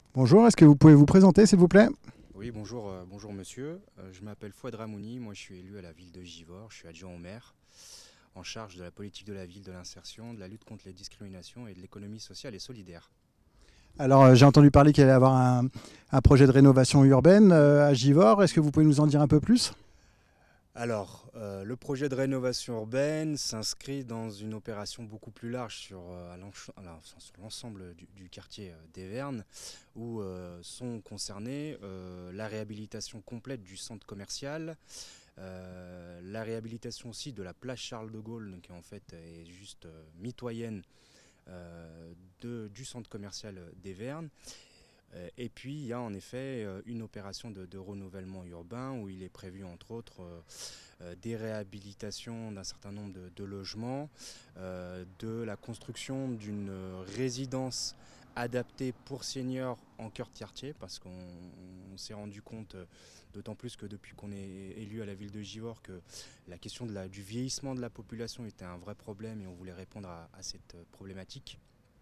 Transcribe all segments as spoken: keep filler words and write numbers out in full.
Bonjour, est-ce que vous pouvez vous présenter s'il vous plaît? Oui, bonjour, euh, bonjour monsieur. Euh, je m'appelle Fouad Ramouni. Moi, je suis élu à la ville de Givors. Je suis adjoint au maire, en charge de la politique de la ville, de l'insertion, de la lutte contre les discriminations et de l'économie sociale et solidaire. Alors euh, j'ai entendu parler qu'il allait y avoir un, un projet de rénovation urbaine euh, à Givors. Est-ce que vous pouvez nous en dire un peu plus? Alors, euh, le projet de rénovation urbaine s'inscrit dans une opération beaucoup plus large sur, euh, à l'ench- à la- enfin, sur l'ensemble du, du quartier euh, d'Everne, où euh, sont concernés euh, la réhabilitation complète du centre commercial, euh, la réhabilitation aussi de la place Charles de Gaulle, qui en fait est juste euh, mitoyenne euh, de- du centre commercial d'Everne. Euh, Et puis il y a en effet euh, une opération de, de renouvellement urbain où il est prévu entre autres euh, euh, des réhabilitations d'un certain nombre de, de logements, euh, de la construction d'une résidence adaptée pour seniors en cœur de quartier, parce qu'on on s'est rendu compte, euh, d'autant plus que depuis qu'on est élu à la ville de Givors, que la question de la- du vieillissement de la population était un vrai problème et on voulait répondre à, à cette problématique.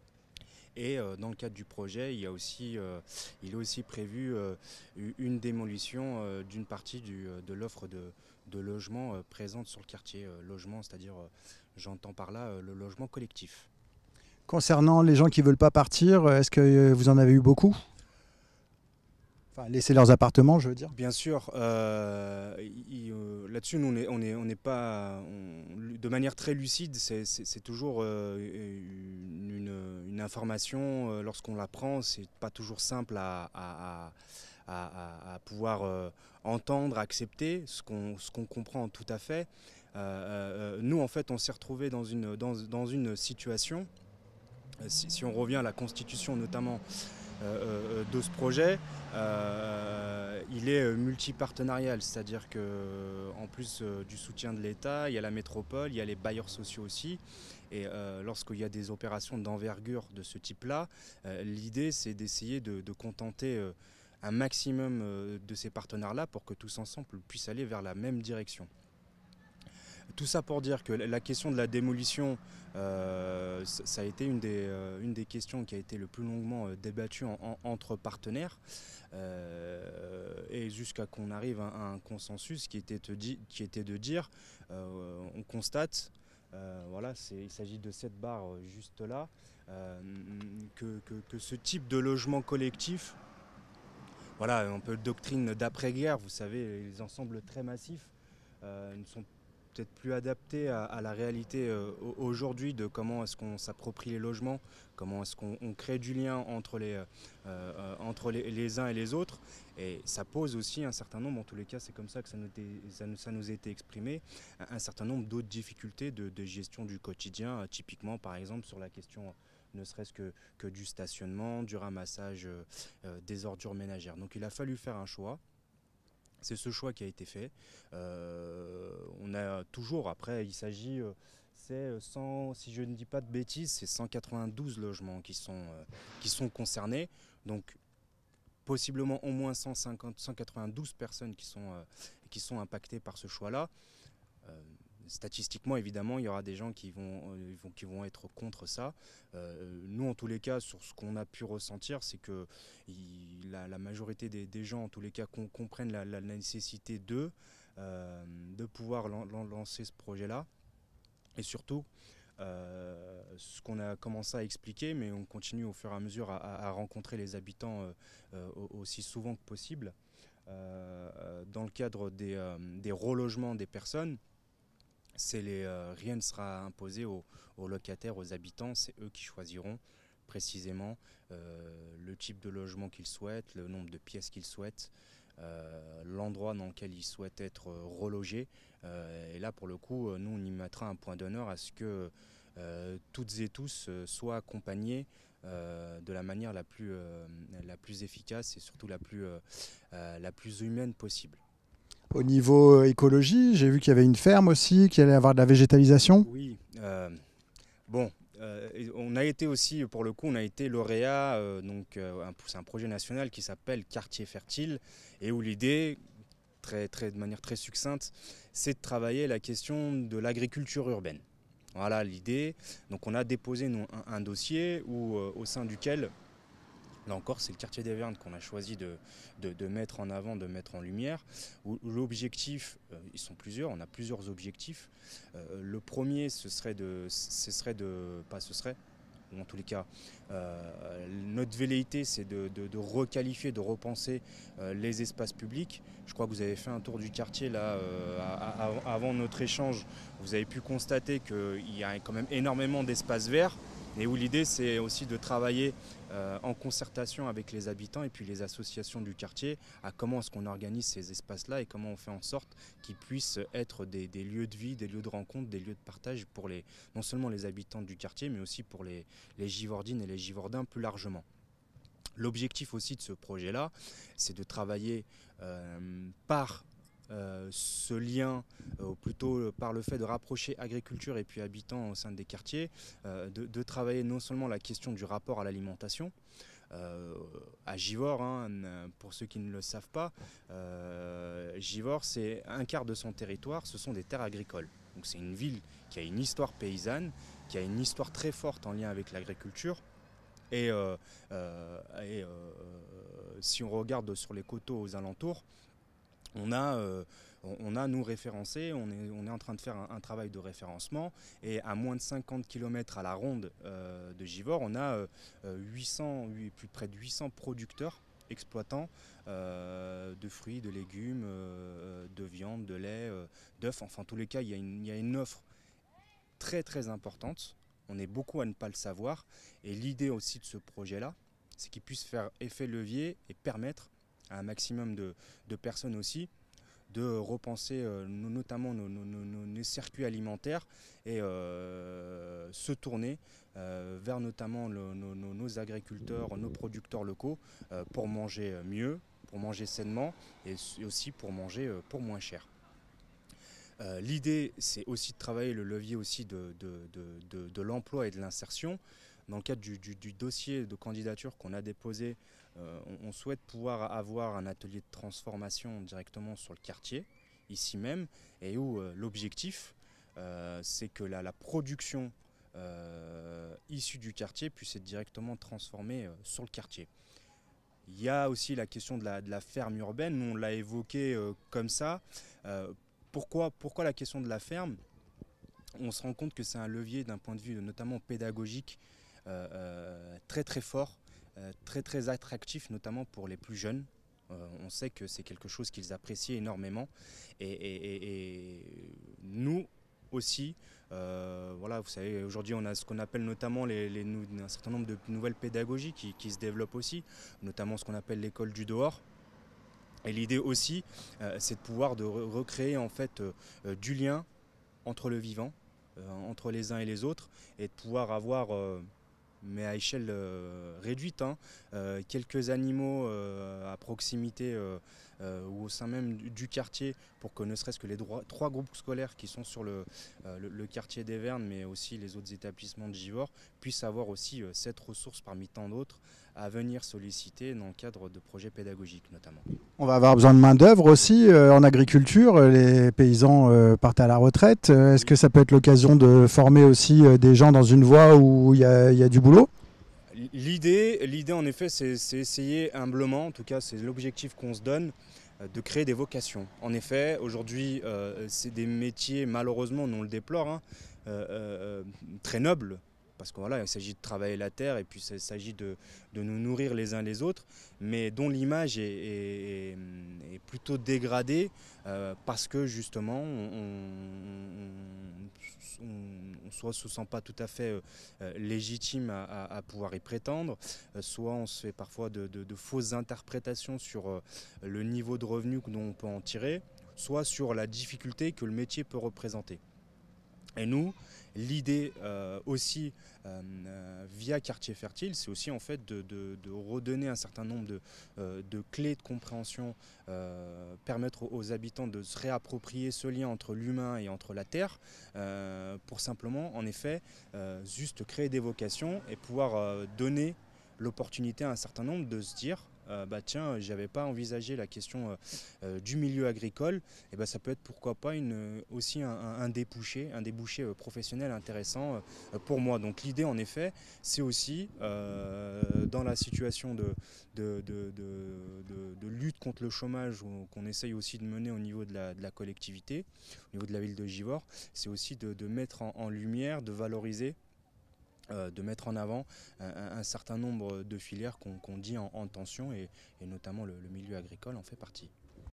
Et euh, dans le cadre du projet, il, y a aussi, euh, il est aussi prévu euh, une démolition euh, d'une partie du, euh, de l'offre de, de logements euh, présente sur le quartier. Euh, logement, c'est-à-dire, euh, j'entends par là euh, le logement collectif. Concernant les gens qui ne veulent pas partir, euh, est-ce que euh, vous en avez eu beaucoup? Enfin, laisser leurs appartements, je veux dire. Bien sûr, euh, il- euh, là-dessus, nous, on est, on est, on est pas, on- de manière très lucide, c'est c'est- c'est toujours euh, une, une- une information, euh, lorsqu'on la prend, c'est pas toujours simple à, à- à- à, à- à pouvoir euh, entendre, accepter, ce qu'on ce qu'on comprend tout à fait. Euh, euh, nous, en fait, on s'est retrouvés dans une, dans, dans une situation, euh, si, si on revient à la Constitution notamment euh, euh, de ce projet, euh, il est multipartenarial, c'est-à-dire que en plus euh, du soutien de l'État, il y a la métropole, il y a les bailleurs sociaux aussi. Et euh, lorsqu'il y a des opérations d'envergure de ce type-là, euh, l'idée c'est d'essayer de, de contenter euh, un maximum euh, de ces partenaires-là pour que tous ensemble puissent aller vers la même direction. Tout ça pour dire que la question de la démolition, euh, ça a été une des, euh, une des questions qui a été le plus longuement euh, débattue en- en- entre partenaires, euh, et jusqu'à qu'on arrive à, à un consensus qui était, di- qui était de dire, euh, on constate, euh, voilà, il s'agit de cette barre euh, juste là, euh, que, que- que ce type de logement collectif, voilà, un peu de doctrine d'après-guerre, vous savez, les ensembles très massifs euh, ne sont peut-être plus adaptés à, à la réalité euh, aujourd'hui de comment est-ce qu'on s'approprie les logements, comment est-ce qu'on on crée du lien entre, les, euh, euh, entre les, les uns et les autres. Et ça pose aussi un certain nombre, en tous les cas c'est comme ça que ça nous, était- ça nous, ça nous a été exprimé, un, un certain nombre d'autres difficultés de, de gestion du quotidien, euh, typiquement par exemple sur la question ne serait-ce que, que du stationnement, du ramassage euh, euh, des ordures ménagères. Donc il a fallu faire un choix. C'est ce choix qui a été fait. Euh, on a toujours, après, il s'agit, euh, c'est cent, si je ne dis pas de bêtises, c'est cent quatre-vingt-douze logements qui sont, euh, qui sont concernés. Donc possiblement au moins cent cinquante, cent quatre-vingt-douze personnes qui sont, euh, qui sont impactées par ce choix-là. Euh, Statistiquement, évidemment, il y aura des gens qui vont, euh, vont- qui vont être contre ça. Euh, nous, en tous les cas, sur ce qu'on a pu ressentir, c'est que il- la, la majorité des, des gens, en tous les cas, com- comprennent la, la nécessité de, euh, de pouvoir lan- lan- lancer ce projet-là. Et surtout, euh, ce qu'on a commencé à expliquer, mais on continue au fur et à mesure à, à- à rencontrer les habitants euh, euh, aussi souvent que possible, euh, euh, dans le cadre des, euh, des relogements des personnes. C'est les, euh, rien ne sera imposé aux, aux locataires, aux habitants, c'est eux qui choisiront précisément euh, le type de logement qu'ils souhaitent, le nombre de pièces qu'ils souhaitent, euh, l'endroit dans lequel ils souhaitent être euh, relogés. Euh, et là, pour le coup, euh, nous, on y mettra un point d'honneur à ce que euh, toutes et tous euh, soient accompagnés euh, de la manière la plus, euh, la plus efficace et surtout la plus, euh, euh, la plus humaine possible. Au niveau euh, écologie, j'ai vu qu'il y avait une ferme aussi, qu'il allait y avoir de la végétalisation. Oui, euh, bon, euh, on a été aussi, pour le coup, on a été lauréat, euh, donc euh, un- c'est un projet national qui s'appelle Quartier Fertile, et où l'idée, très, très, de manière très succincte, c'est de travailler la question de l'agriculture urbaine. Voilà l'idée. Donc on a déposé nous, un, un dossier où, euh, au sein duquel Là encore, c'est le quartier des Vernes qu'on a choisi de, de, de mettre en avant, de mettre en lumière. Où, où l'objectif, euh, ils sont plusieurs, on a plusieurs objectifs. Euh, le premier, ce serait de, ce serait de, pas ce serait, ou en tous les cas, euh, notre velléité, c'est de, de, de requalifier, de repenser euh, les espaces publics. Je crois que vous avez fait un tour du quartier là, euh, à, à, avant notre échange. Vous avez pu constater qu'il y a quand même énormément d'espaces verts. Et où l'idée, c'est aussi de travailler euh, en concertation avec les habitants et puis les associations du quartier à comment est-ce qu'on organise ces espaces-là et comment on fait en sorte qu'ils puissent être des, des lieux de vie, des lieux de rencontre, des lieux de partage pour les, non seulement les habitants du quartier, mais aussi pour les, les Givordines et les Givordins plus largement. L'objectif aussi de ce projet-là, c'est de travailler euh, par Euh, ce lien, euh, ou plutôt par le fait de rapprocher agriculture et puis habitants au sein des quartiers, euh, de, de travailler non seulement la question du rapport à l'alimentation, euh, à Givors, hein, pour ceux qui ne le savent pas, euh, Givors, c'est un quart de son territoire, ce sont des terres agricoles. Donc c'est une ville qui a une histoire paysanne, qui a une histoire très forte en lien avec l'agriculture. Et, euh, euh, et euh, si on regarde sur les coteaux aux alentours, On a, euh, on a, nous, référencé, on est, on est en train de faire un, un travail de référencement et à moins de cinquante kilomètres à la ronde euh, de Givors, on a euh, huit cents, plus près de huit cents producteurs, exploitants euh, de fruits, de légumes, euh, de viande, de lait, euh, d'œufs. Enfin, en tous les cas, il y a une, il y a une offre très très importante. On est beaucoup à ne pas le savoir. Et l'idée aussi de ce projet-là, c'est qu'il puisse faire effet levier et permettre à un maximum de, de personnes aussi de repenser euh, notamment nos, nos, nos, nos circuits alimentaires et euh, se tourner euh, vers notamment le, nos, nos agriculteurs, nos producteurs locaux euh, pour manger mieux, pour manger sainement et aussi pour manger euh, pour moins cher. Euh, l'idée, c'est aussi de travailler le levier aussi de, de, de, de, de l'emploi et de l'insertion. Dans le cadre du, du, du dossier de candidature qu'on a déposé, euh, on, on souhaite pouvoir avoir un atelier de transformation directement sur le quartier, ici même, et où euh, l'objectif, euh, c'est que la, la production euh, issue du quartier puisse être directement transformée euh, sur le quartier. Il y a aussi la question de la, de la ferme urbaine, nous on l'a évoqué euh, comme ça. Euh, pourquoi, pourquoi la question de la ferme ? On se rend compte que c'est un levier d'un point de vue notamment pédagogique euh, euh, très très fort, euh, très très attractif notamment pour les plus jeunes. Euh, on sait que c'est quelque chose qu'ils apprécient énormément et, et, et, et nous aussi, euh, voilà, vous savez, aujourd'hui on a ce qu'on appelle notamment les, les, un certain nombre de nouvelles pédagogies qui, qui se développent aussi, notamment ce qu'on appelle l'école du dehors. Et l'idée aussi, euh, c'est de pouvoir de re recréer en fait euh, du lien entre le vivant, euh, entre les uns et les autres, et de pouvoir avoir, euh, mais à échelle euh, réduite, hein, euh, quelques animaux euh, à proximité euh, euh, ou au sein même du, du quartier, pour que ne serait-ce que les droits, trois groupes scolaires qui sont sur le, euh, le, le quartier des Vernes, mais aussi les autres établissements de Givors, puissent avoir aussi euh, cette ressource parmi tant d'autres à venir solliciter dans le cadre de projets pédagogiques notamment. On va avoir besoin de main-d'œuvre aussi euh, en agriculture. Les paysans euh, partent à la retraite. Euh, Est-ce que ça peut être l'occasion de former aussi euh, des gens dans une voie où il y a, y a du boulot ? L'idée, l'idée en effet, c'est essayer humblement, en tout cas c'est l'objectif qu'on se donne, euh, de créer des vocations. En effet, aujourd'hui, euh, c'est des métiers, malheureusement, nous on le déplore, hein, euh, euh, très nobles. Parce qu'il voilà, s'agit de travailler la terre et puis il s'agit de, de nous nourrir les uns les autres, mais dont l'image est, est, est plutôt dégradée euh, parce que justement on, on, on, soit se sent pas tout à fait euh, légitime à, à, à pouvoir y prétendre, euh, soit on se fait parfois de, de, de fausses interprétations sur euh, le niveau de revenu dont on peut en tirer, soit sur la difficulté que le métier peut représenter. Et nous, l'idée euh, aussi euh, euh, via Quartier Fertile, c'est aussi en fait de, de, de redonner un certain nombre de, euh, de clés de compréhension, euh, permettre aux, aux habitants de se réapproprier ce lien entre l'humain et entre la terre, euh, pour simplement, en effet, euh, juste créer des vocations et pouvoir euh, donner l'opportunité à un certain nombre de se dire euh, bah tiens, j'avais pas envisagé la question euh, euh, du milieu agricole, et bah ça peut être pourquoi pas une, aussi un, un, un débouché, un débouché euh, professionnel intéressant euh, pour moi. Donc l'idée en effet, c'est aussi euh, dans la situation de, de, de, de, de, de lutte contre le chômage qu'on essaye aussi de mener au niveau de la, de la collectivité, au niveau de la ville de Givors, c'est aussi de, de mettre en, en lumière, de valoriser, euh, de mettre en avant un, un certain nombre de filières qu'on qu'on dit en, en tension, et, et notamment le, le milieu agricole en fait partie.